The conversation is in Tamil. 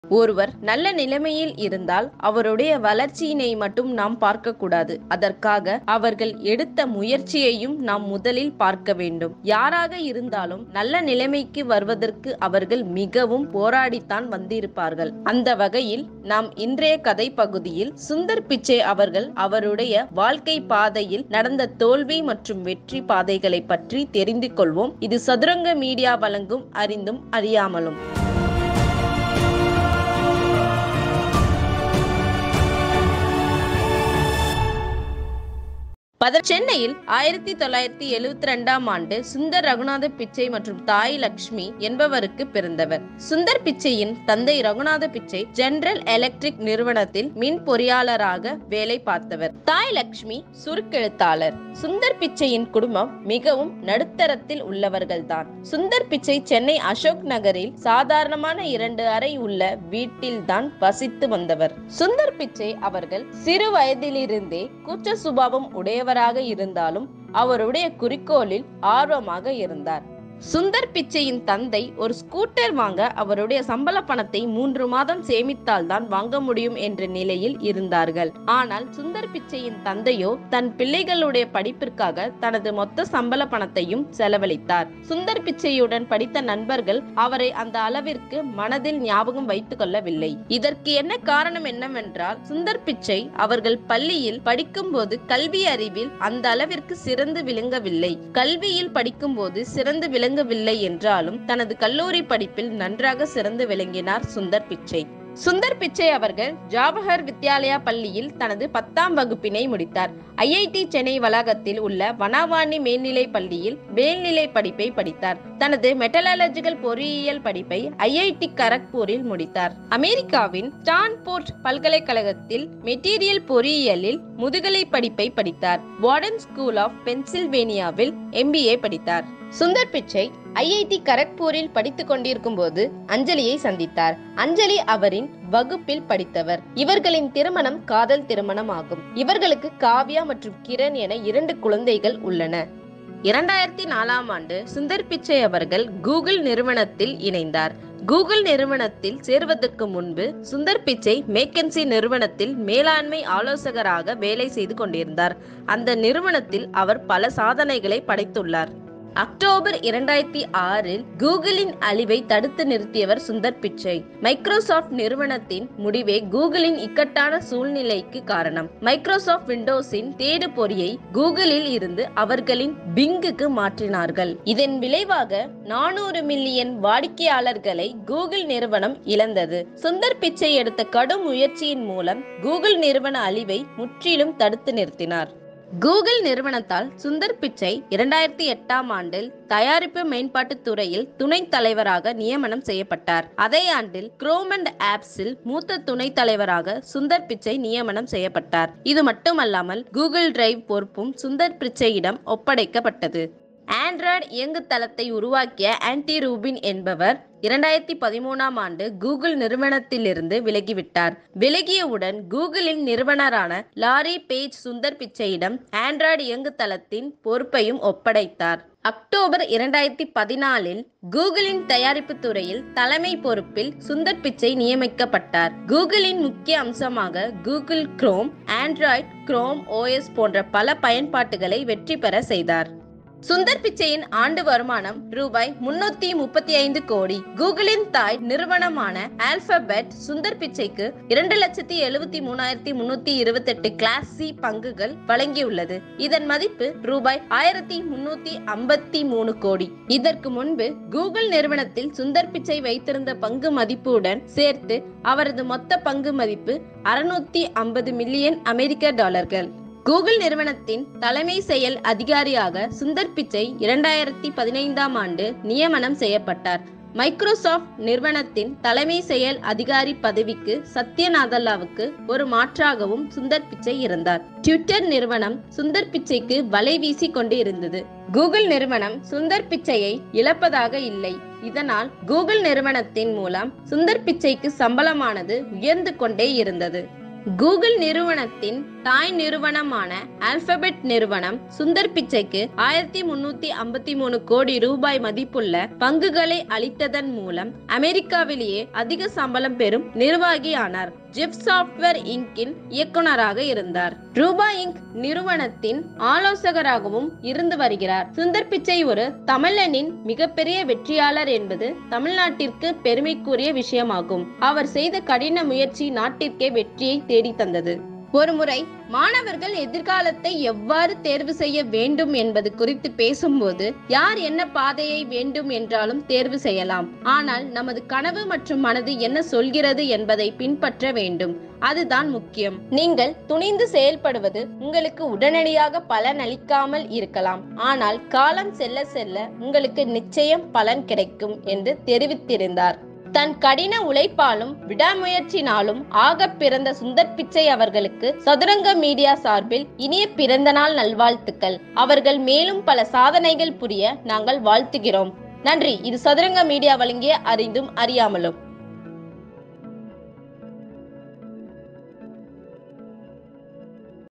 ஒருவர் நல்ல நிலைமையில் இருந்தால் அவருடைய வளர்ச்சியினை மட்டும் நாம் பார்க்கக்கூடாது. அதற்காக அவர்கள் எடுத்த முயற்சியையும் நாம் முதலில் பார்க்க வேண்டும். யாராக இருந்தாலும் நல்ல நிலைமைக்கு வருவதற்கு அவர்கள் மிகவும் போராடித்தான் வந்திருப்பார்கள். அந்த வகையில் நாம் இன்றைய கதை பகுதியில் சுந்தர் பிச்சை அவர்கள் அவருடைய வாழ்க்கை பாதையில் நடந்த தோல்வி மற்றும் வெற்றி பாதைகளை பற்றி தெரிந்து கொள்வோம். இது சதுரங்க மீடியா வழங்கும் அறிந்தும் அறியாமலும். சென்னையில் 1972ஆம் ஆண்டு சுந்தர் ரகுநாத பிச்சை மற்றும் தாய் லட்சுமி என்பவருக்கு பிறந்தவர். சுந்தர் பிச்சையின் தந்தை ரகுநாத பிச்சை ஜெனரல் எலக்ட்ரிக் நிறுவனத்தில் மின் பொறியாளராக வேலை பார்த்தவர். தாய் லட்சுமி சுருக்கெழுத்தாளர். சுந்தர் பிச்சையின் குடும்பம் மிகவும் நடுத்தரத்தில் உள்ளவர்கள்தான். சுந்தர் பிச்சை சென்னை அசோக் நகரில் சாதாரணமான 2 அறை உள்ள வீட்டில்தான் வசித்து வந்தவர். சுந்தர் பிச்சை அவர்கள் சிறு வயதிலிருந்தே கூச்ச சுபாவம் உடையவர் இருந்தாலும் அவருடைய குறிக்கோளில் ஆர்வமாக இருந்தார். சுந்தர் பிச்சையின் தந்தை ஒரு ஸ்கூட்டர் வாங்க அவருடைய சம்பள பணத்தை 3 மாதம் சேமித்தால் தான் வாங்க முடியும் என்ற நிலையில் இருந்தார்கள். ஆனால் சுந்தர் பிச்சையின் தந்தையோ தன் பிள்ளைகளுடைய படிப்பிற்காக தனது மொத்த சம்பள பணத்தையும் செலவழித்தார். சுந்தர் பிச்சையுடன் படித்த நண்பர்கள் அவரை அந்த அளவிற்கு மனதில் ஞாபகம் வைத்துக் கொள்ளவில்லை. இதற்கு என்ன காரணம் என்னவென்றால் சுந்தர் பிச்சை அவர்கள் பள்ளியில் படிக்கும் போது கல்வி அறிவில் அந்த அளவிற்கு சிறந்து விளங்கவில்லை. கல்வியில் படிக்கும் போது சிறந்து விளங்கவில்லை என்றாலும் தனது கல்லூரி படிப்பில் நன்றாக சிறந்து விளங்கினார் சுந்தர் பிச்சை. சுந்தர் பிச்சை அவர்கள் ஜவஹர் வித்யாலயா பள்ளியில் தனது 10ஆம் வகுப்பினை முடித்தார். ஐஐடி சென்னை வளாகத்தில் உள்ள வனவாணி மேல்நிலை பள்ளியில் மேல்நிலை படிப்பை படித்தார். தனது மெட்டலர்ஜிக்கல் பொறியியல் படிப்பை ஐஐடி கரக்பூரில் முடித்தார். அமெரிக்காவின் ஸ்டான்போர்ட் பல்கலைக்கழகத்தில் மெட்டீரியல் பொறியியலில் முதுகலை படிப்பை படித்தார். வார்டன் ஸ்கூல் ஆஃப் பென்சில்வேனியாவில் MBA படித்தார். சுந்தர் பிச்சை ஐஐடி கரக்பூரில் படித்துக் கொண்டிருக்கும் போது அஞ்சலியை சந்தித்தார். அஞ்சலி அவரின் வகுப்பில் படித்தவர். இவர்களின் திருமணம் காதல் திருமணம் ஆகும். இவர்களுக்கு காவ்யா மற்றும் கிரண் என 2 குழந்தைகள் உள்ளன. 2004ஆம் ஆண்டு சுந்தர் பிச்சை அவர்கள் கூகுள் நிறுவனத்தில் இணைந்தார். கூகுள் நிறுவனத்தில் சேர்வதற்கு முன்பு சுந்தர் பிச்சை மேக்கன்சி நிறுவனத்தில் மேலாண்மை ஆலோசகராக வேலை செய்து கொண்டிருந்தார். அந்த நிறுவனத்தில் அவர் பல சாதனைகளை படைத்துள்ளார். அக்டோபர் 2006இல் கூகுளின் அழிவை தடுத்து நிறுத்தியவர் சுந்தர் பிச்சை. மைக்ரோசாஃப்ட் நிறுவனத்தின் முடிவே கூகுளின் இக்கட்டான சூழ்நிலைக்கு காரணம். மைக்ரோசாஃப்ட் விண்டோஸின் தேடு பொறியை கூகுளில் இருந்து அவர்களின் பிங்குக்கு மாற்றினார்கள். இதன் விளைவாக 400 மில்லியன் வாடிக்கையாளர்களை கூகுள் நிறுவனம் இழந்தது. சுந்தர் பிச்சை எடுத்த கடும் முயற்சியின் மூலம் கூகுள் நிறுவன அழிவை முற்றிலும் தடுத்து நிறுத்தினார். கூகுள் நிறுவனத்தால் சுந்தர் பிச்சை 2008ஆம் ஆண்டில் தயாரிப்பு மேம்பாட்டு துறையில் துணைத் தலைவராக நியமனம் செய்யப்பட்டார். அதே ஆண்டில் குரோம் அண்ட் ஆப்ஸில் மூத்த துணைத் தலைவராக சுந்தர் பிச்சை நியமனம் செய்யப்பட்டார். இது மட்டுமல்லாமல் கூகுள் டிரைவ் பொறுப்பும் சுந்தர் பிச்சையிடம் ஒப்படைக்கப்பட்டது. ஆண்ட்ராய்டு இயங்கு தளத்தை உருவாக்கிய ஆண்டி ரூபின் என்பவர் 2013ஆம் ஆண்டு கூகுள் நிறுவனத்திலிருந்து விலகிவிட்டார். விலகியவுடன் கூகுளின் நிறுவனரான லாரி பேஜ் சுந்தர் பிச்சையிடம் ஆண்ட்ராய்டு இயங்கு தளத்தின் பொறுப்பையும் ஒப்படைத்தார். அக்டோபர் 2014இல் கூகுளின் தயாரிப்பு துறையில் தலைமை பொறுப்பில் சுந்தர் பிச்சை நியமிக்கப்பட்டார். கூகுளின் முக்கிய அம்சமாக Google Chrome, Android, Chrome OS போன்ற பல பயன்பாட்டுகளை வெற்றி பெற செய்தார். சுந்தர் பிச்சையின் ஆண்டு வருமானம் ரூபாய் 335 கோடி. கூகுளின் தாய் நிறுவனமான ஆல்பபெட் சுந்தர் பிச்சைக்கு 2,73,328 கிளாஸ் C பங்குகள் வழங்கியுள்ளது. இதன் மதிப்பு ரூபாய் 1,353 கோடி. இதற்கு முன்பு கூகுள் நிறுவனத்தில் சுந்தர் பிச்சை வைத்திருந்த பங்கு மதிப்புடன் சேர்த்து அவரது மொத்த பங்கு மதிப்பு 650 மில்லியன் அமெரிக்க டாலர்கள். கூகுள் நிறுவனத்தின் தலைமை செயல் அதிகாரியாக சுந்தர் பிச்சை 2015ஆம் ஆண்டு நியமனம் செய்யப்பட்டார். மைக்ரோசாஃப்ட் நிறுவனத்தின் தலைமை செயல் அதிகாரி பதவிக்கு சத்யா நாதல்லாவுக்கு ஒரு மாற்றாகவும் சுந்தர் பிச்சை இருந்தார். ட்விட்டர் நிறுவனம் சுந்தர் பிச்சைக்கு வலை வீசி கொண்டு இருந்தது. கூகுள் நிறுவனம் சுந்தர் பிச்சையை இழப்பதாக இல்லை. இதனால் கூகுள் நிறுவனத்தின் மூலம் சுந்தர் பிச்சைக்கு சம்பளமானது உயர்ந்து கொண்டே இருந்தது. கூகுள் நிறுவனத்தின் தாய் நிறுவனமான ஆல்பபெட் நிறுவனம் சுந்தர் பிச்சைக்கு 1353 கோடி ரூபாய் மதிப்புள்ள பங்குகளை அளித்ததன் மூலம் அமெரிக்காவிலேயே அதிக சம்பளம் பெறும் நிர்வாகி ஆனார். ஜெஃப் சாப்ட்வேர் இங்கின் இயக்குனராக இருந்தார். ரூபா இங்க் நிறுவனத்தின் ஆலோசகராகவும் இருந்து வருகிறார். சுந்தர் பிச்சை ஒரு தமிழனின் மிகப்பெரிய வெற்றியாளர் என்பது தமிழ்நாட்டிற்கு பெருமைக்குரிய விஷயமாகும். அவர் செய்த கடின முயற்சி நாட்டிற்கே வெற்றியை தேடி தந்தது. ஒருமுறை மாணவர்கள் எதிர்காலத்தை எவ்வாறு தேர்வு செய்ய வேண்டும் என்பது குறித்து பேசும்போது யார் என்ன பாதையை வேண்டும் என்றாலும் தேர்வு செய்யலாம். ஆனால் நமது கனவு மற்றும் மனது என்ன சொல்கிறது என்பதை பின்பற்ற வேண்டும். அதுதான் முக்கியம். நீங்கள் துணிந்து செயல்படுவது உங்களுக்கு உடனடியாக பலன் அளிக்காமல் இருக்கலாம். ஆனால் காலம் செல்ல செல்ல உங்களுக்கு நிச்சயம் பலன் கிடைக்கும் என்று தெரிவித்திருந்தார். தன் கடின உழைப்பாலும் விடாமுயற்சினாலும் ஆக பிறந்த சுந்தர் பிச்சை அவர்களுக்கு சதுரங்க மீடியா சார்பில் இனிய பிறந்த நாள் நல்வாழ்த்துக்கள். அவர்கள் மேலும் பல சாதனைகள் புரிய நாங்கள் வாழ்த்துகிறோம். நன்றி. இது சதுரங்க மீடியா வழங்கிய அறிந்தும் அறியாமலும்.